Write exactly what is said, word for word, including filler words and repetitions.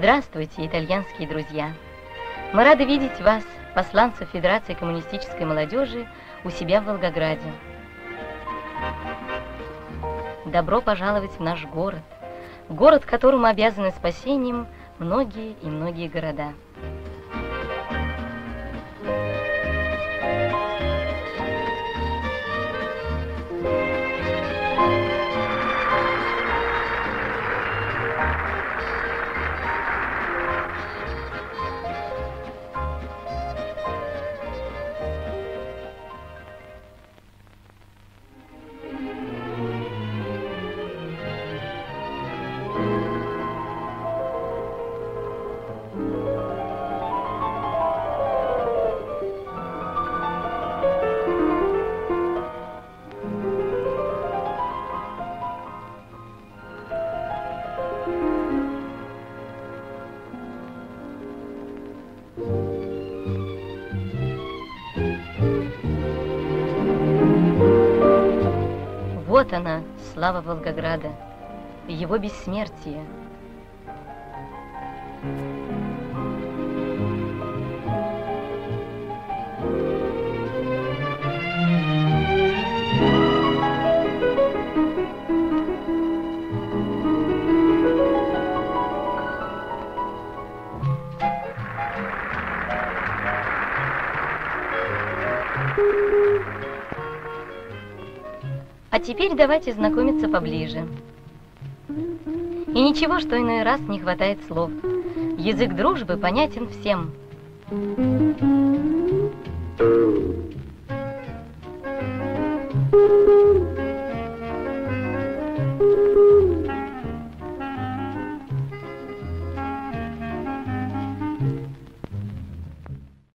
Здравствуйте, итальянские друзья! Мы рады видеть вас, посланцев Федерации коммунистической молодежи, у себя в Волгограде. Добро пожаловать в наш город, город, которому обязаны спасением многие и многие города. Вот она, слава Волгограда, его бессмертие. А теперь давайте знакомиться поближе. И ничего, что иной раз не хватает слов. Язык дружбы понятен всем. Thank you.